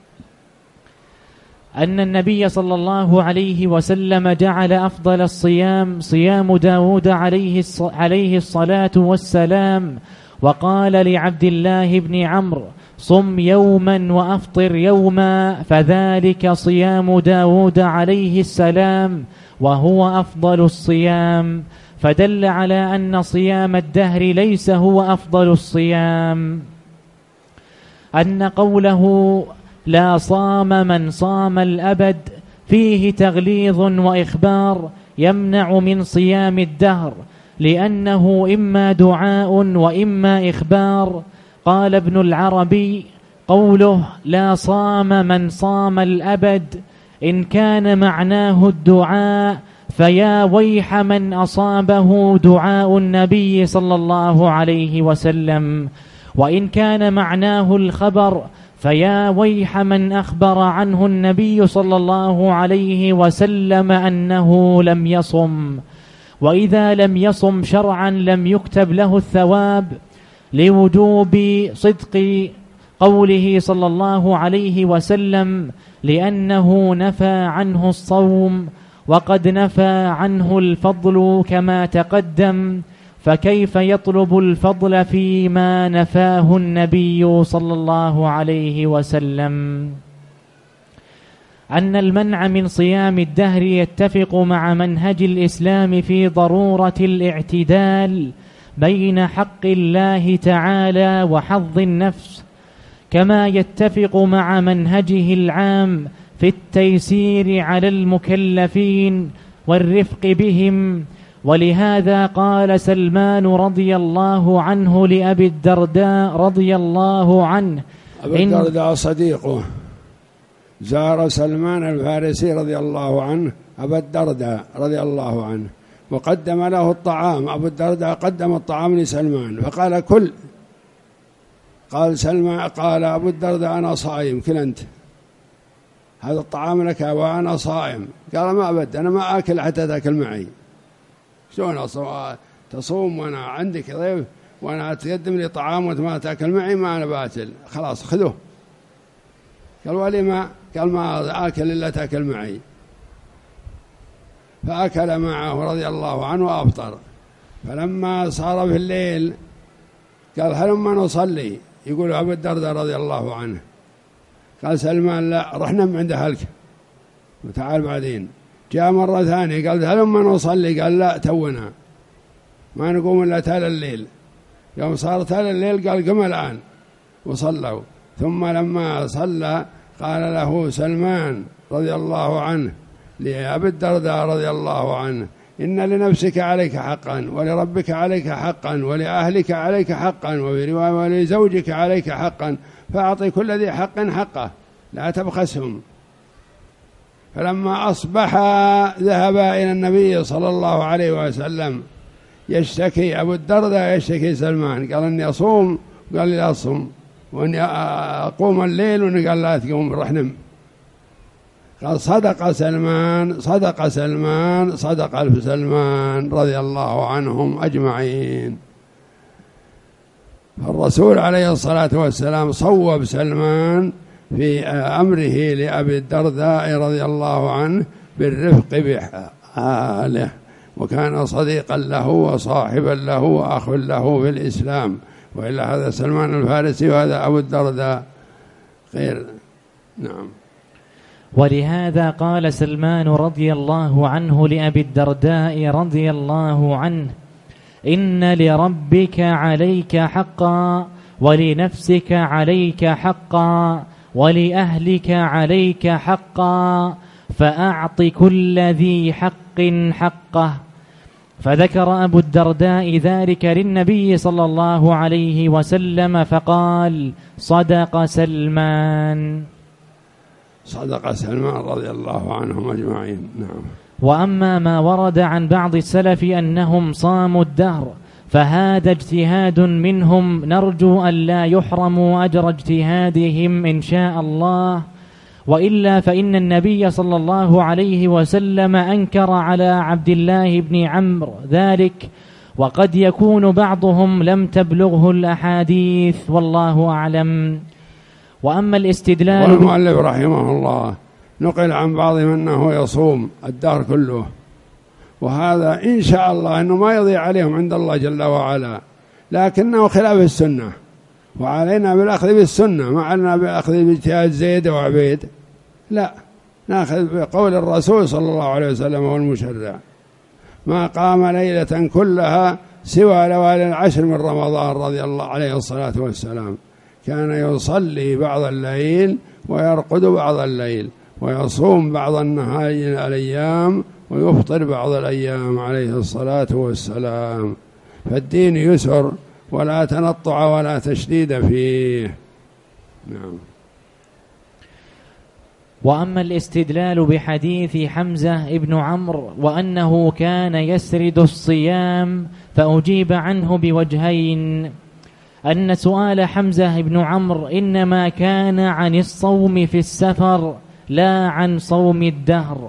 أن النبي صلى الله عليه وسلم جعل أفضل الصيام صيام داود عليه الصلاة والسلام، وقال لعبد الله بن عمرو: صم يوما وأفطر يوما، فذلك صيام داود عليه السلام وهو أفضل الصيام، فدل على أن صيام الدهر ليس هو أفضل الصيام. أن قوله: لا صام من صام الأبد، فيه تغليظ وإخبار يمنع من صيام الدهر، لأنه إما دعاء وإما إخبار. قال ابن العربي: قوله لا صام من صام الأبد إن كان معناه الدعاء فيا ويح من أصابه دعاء النبي صلى الله عليه وسلم، وإن كان معناه الخبر فيا ويح من أخبر عنه النبي صلى الله عليه وسلم أنه لم يصم. وإذا لم يصم شرعا لم يكتب له الثواب، لوجوب صدق قوله صلى الله عليه وسلم، لأنه نفى عنه الصوم وقد نفى عنه الفضل كما تقدم، فكيف يطلب الفضل فيما نفاه النبي صلى الله عليه وسلم؟ أن المنع من صيام الدهر يتفق مع منهج الإسلام في ضرورة الاعتدال بين حق الله تعالى وحظ النفس، كما يتفق مع منهجه العام في التيسير على المكلفين والرفق بهم. ولهذا قال سلمان رضي الله عنه لأبي الدرداء رضي الله عنه، أبي الدرداء صديقه زار سلمان الفارسي رضي الله عنه أبا الدرداء رضي الله عنه وقدم له الطعام. أبو الدرداء قدم الطعام لسلمان فقال: كل. قال أبو الدرداء: أنا صائم، كل أنت، هذا الطعام لك وأنا صائم. قال: ما أبد، أنا ما أكل حتى تأكل معي. شلون تصوم وأنا عندك ضيف وأنا تقدم لي طعام وأنت ما تأكل معي؟ ما أنا باكل، خلاص خذوه. قال: ولما؟ قال: ما آكل إلا تأكل معي. فأكل معه رضي الله عنه وأفطر. فلما صار في الليل قال: هلما نصلي. يقول أبو الدرداء رضي الله عنه. قال سلمان: لا، رحنا من عند أهلك وتعال بعدين. جاء مرة ثانية قال: هلما نصلي. قال: لا، تونا ما نقوم إلا تال الليل. يوم صار تال الليل قال: قم الآن، وصلوا. ثم لما صلى قال له سلمان رضي الله عنه لأبي الدرداء رضي الله عنه: إن لنفسك عليك حقا، ولربك عليك حقا، ولأهلك عليك حقا، وفي رواية ولزوجك عليك حقا، فأعطي كل ذي حق حقه، لا تبخسهم. فلما أصبح ذهب إلى النبي صلى الله عليه وسلم يشتكي أبو الدرداء، يشتكي سلمان، قال: إني أصوم، قال لي لا أصوم، وإني أقوم الليل، وإني قال لا تقوم، رح نم. قال: صدق سلمان، صدق سلمان، صدق ألف سلمان رضي الله عنهم أجمعين. فالرسول عليه الصلاة والسلام صوب سلمان في أمره لأبي الدرداء رضي الله عنه بالرفق بحاله، وكان صديقا له وصاحبا له وأخ له في الإسلام. وإلا هذا سلمان الفارسي وهذا أبو الدرداء غير. نعم. ولهذا قال سلمان رضي الله عنه لأبي الدرداء رضي الله عنه: إن لربك عليك حقا، ولنفسك عليك حقا، ولأهلك عليك حقا، فأعط كل ذي حق حقه. فذكر أبو الدرداء ذلك للنبي صلى الله عليه وسلم فقال: صدق سلمان. صدق سلمان رضي الله عنهم أجمعين. نعم. وأما ما ورد عن بعض السلف أنهم صاموا الدهر فهذا اجتهاد منهم، نرجو أن لا يحرموا أجر اجتهادهم إن شاء الله، وإلا فإن النبي صلى الله عليه وسلم أنكر على عبد الله بن عمرو ذلك، وقد يكون بعضهم لم تبلغه الأحاديث، والله أعلم. وأما الاستدلال، والمؤلف رحمه الله نقل عن بعضهم أنه يصوم الدهر كله، وهذا إن شاء الله أنه ما يضيع عليهم عند الله جل وعلا، لكنه خلاف السنة، وعلينا بالأخذ بالسنة، ما علينا بالأخذ باجتهاد زيد وعبيد، لا، نأخذ بقول الرسول صلى الله عليه وسلم والمشرع. ما قام ليلة كلها سوى ليالي العشر من رمضان رضي الله عليه الصلاة والسلام، كان يصلي بعض الليل ويرقد بعض الليل، ويصوم بعض النهار الأيام ويفطر بعض الأيام عليه الصلاة والسلام. فالدين يسر ولا تنطع ولا تشديد فيه. نعم. وأما الاستدلال بحديث حمزة ابن عمرو وأنه كان يسرد الصيام، فأجيب عنه بوجهين: أن سؤال حمزة بن عمرو إنما كان عن الصوم في السفر لا عن صوم الدهر،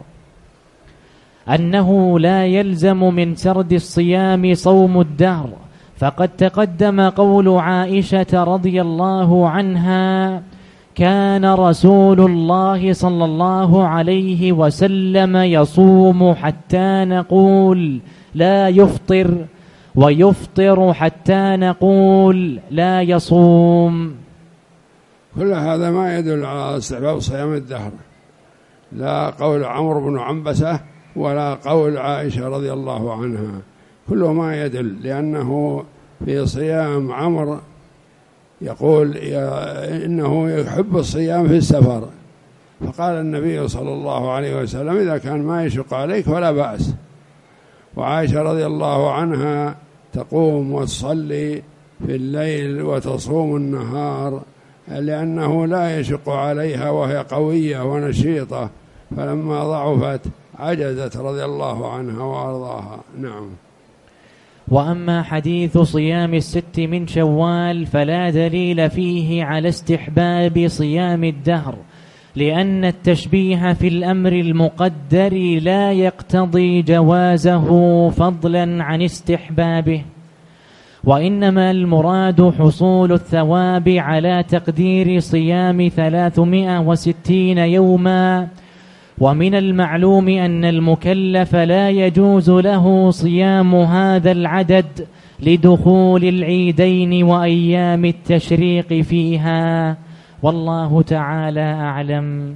أنه لا يلزم من سرد الصيام صوم الدهر، فقد تقدم قول عائشة رضي الله عنها: كان رسول الله صلى الله عليه وسلم يصوم حتى نقول لا يفطر، ويفطر حتى نقول لا يصوم. كل هذا ما يدل على استحباب صيام الدهر، لا قول عمرو بن عنبسة ولا قول عائشة رضي الله عنها، كله ما يدل، لأنه في صيام عمرو يقول إنه يحب الصيام في السفر، فقال النبي صلى الله عليه وسلم: إذا كان ما يشق عليك فلا بأس. وعائشة رضي الله عنها تقوم وتصلي في الليل وتصوم النهار لأنه لا يشق عليها وهي قوية ونشيطة، فلما ضعفت عجزت رضي الله عنها وأرضاها. نعم. وأما حديث صيام الست من شوال فلا دليل فيه على استحباب صيام الدهر، لأن التشبيه في الأمر المقدر لا يقتضي جوازه فضلا عن استحبابه، وإنما المراد حصول الثواب على تقدير صيام 360 يوما. ومن المعلوم أن المكلف لا يجوز له صيام هذا العدد لدخول العيدين وأيام التشريق فيها، والله تعالى أعلم.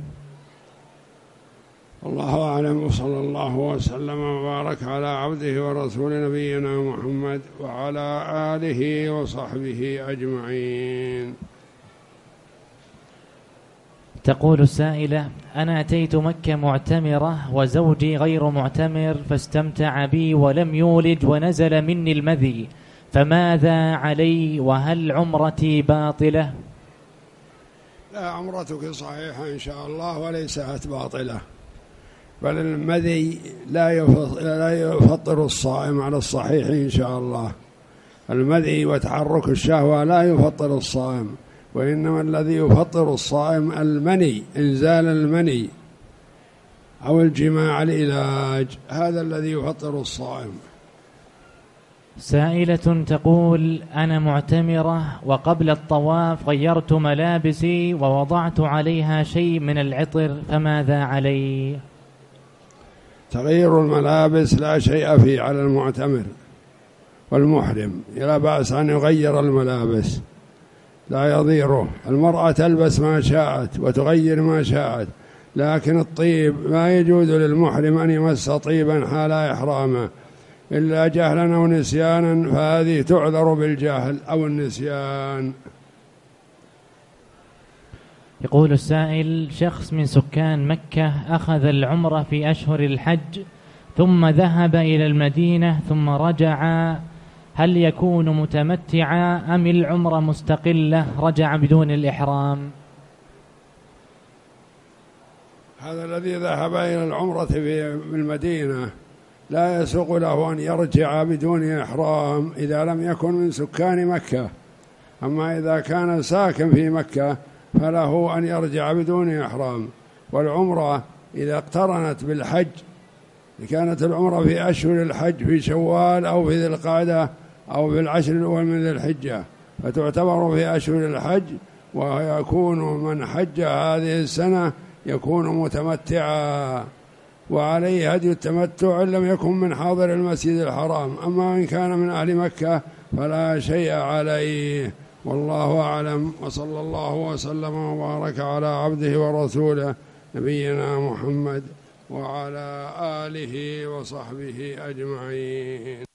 الله أعلم، وصلى الله وسلم وبارك على عبده ورسول نبينا محمد وعلى آله وصحبه أجمعين. تقول السائلة: أنا أتيت مكة معتمرة وزوجي غير معتمر، فاستمتع بي ولم يولج ونزل مني المذي، فماذا علي؟ وهل عمرتي باطلة؟ لا، عمرتك صحيحة إن شاء الله وليست باطلة، بل المذي لا يفطر الصائم على الصحيح إن شاء الله. المذي وتحرك الشهوة لا يفطر الصائم، وإنما الذي يفطر الصائم المني، إنزال المني أو الجماع العلاج، هذا الذي يفطر الصائم. سائلة تقول: أنا معتمرة وقبل الطواف غيرت ملابسي ووضعت عليها شيء من العطر، فماذا علي؟ تغيير الملابس لا شيء فيه على المعتمر والمحرم، لا بأس أن يغير الملابس، لا يضيره. المرأة تلبس ما شاءت وتغير ما شاءت، لكن الطيب ما يجوز للمحرم أن يمس طيبا حال إحرامه إلا جهلا أو نسيانا، فهذه تعذر بالجهل أو النسيان. يقول السائل: شخص من سكان مكة أخذ العمرة في أشهر الحج ثم ذهب إلى المدينة ثم رجع، هل يكون متمتعا أم العمرة مستقلة رجع بدون الإحرام؟ هذا الذي ذهب إلى العمرة في المدينة لا يسوق له أن يرجع بدون إحرام إذا لم يكن من سكان مكة. أما إذا كان ساكن في مكة فله أن يرجع بدون إحرام. والعمرة إذا اقترنت بالحج، كانت العمرة في أشهر الحج في شوال أو في ذي القعدة أو في العشر الأول من ذي الحجة، فتعتبر في أشهر الحج، ويكون من حج هذه السنة يكون متمتعا، وعليه هدي التمتع إن لم يكن من حاضر المسجد الحرام. أما إن كان من أهل مكة فلا شيء عليه، والله أعلم. وصلى الله وسلم وبارك على عبده ورسوله نبينا محمد وعلى آله وصحبه أجمعين.